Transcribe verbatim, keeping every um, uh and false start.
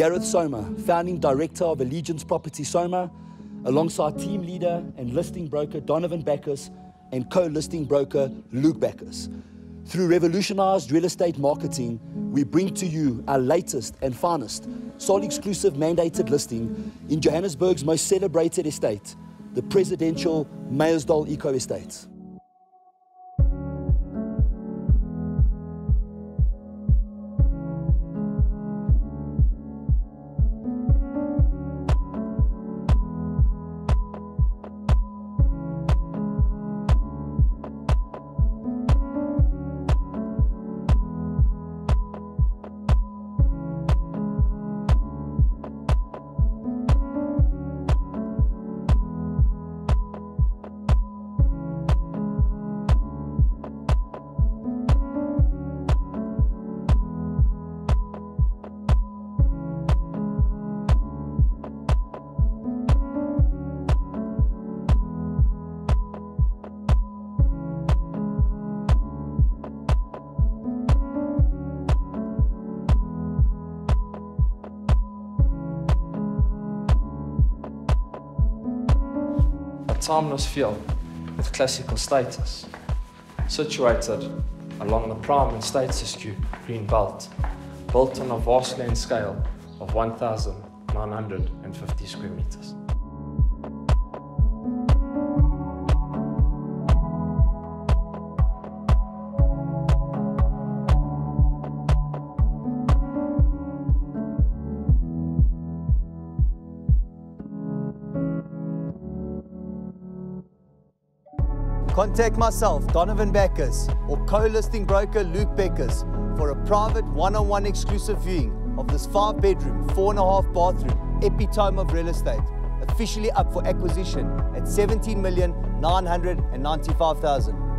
Gareth Soma, founding director of Elegance Property Soma, alongside team leader and listing broker Donovan Backus and co-listing broker Luke Backus. Through revolutionized real estate marketing, we bring to you our latest and finest, sole exclusive mandated listing in Johannesburg's most celebrated estate, the Presidential Meyersdal Eco Estate. A timeless feel with classical status, situated along the prime and statuesque green belt, built on a vast land scale of one thousand nine hundred fifty square meters. Contact myself, Donovan Backus, or co-listing broker Luke Backus for a private one-on-one exclusive viewing of this five-bedroom, four and a half bathroom epitome of real estate, officially up for acquisition at seventeen million nine hundred ninety-five thousand.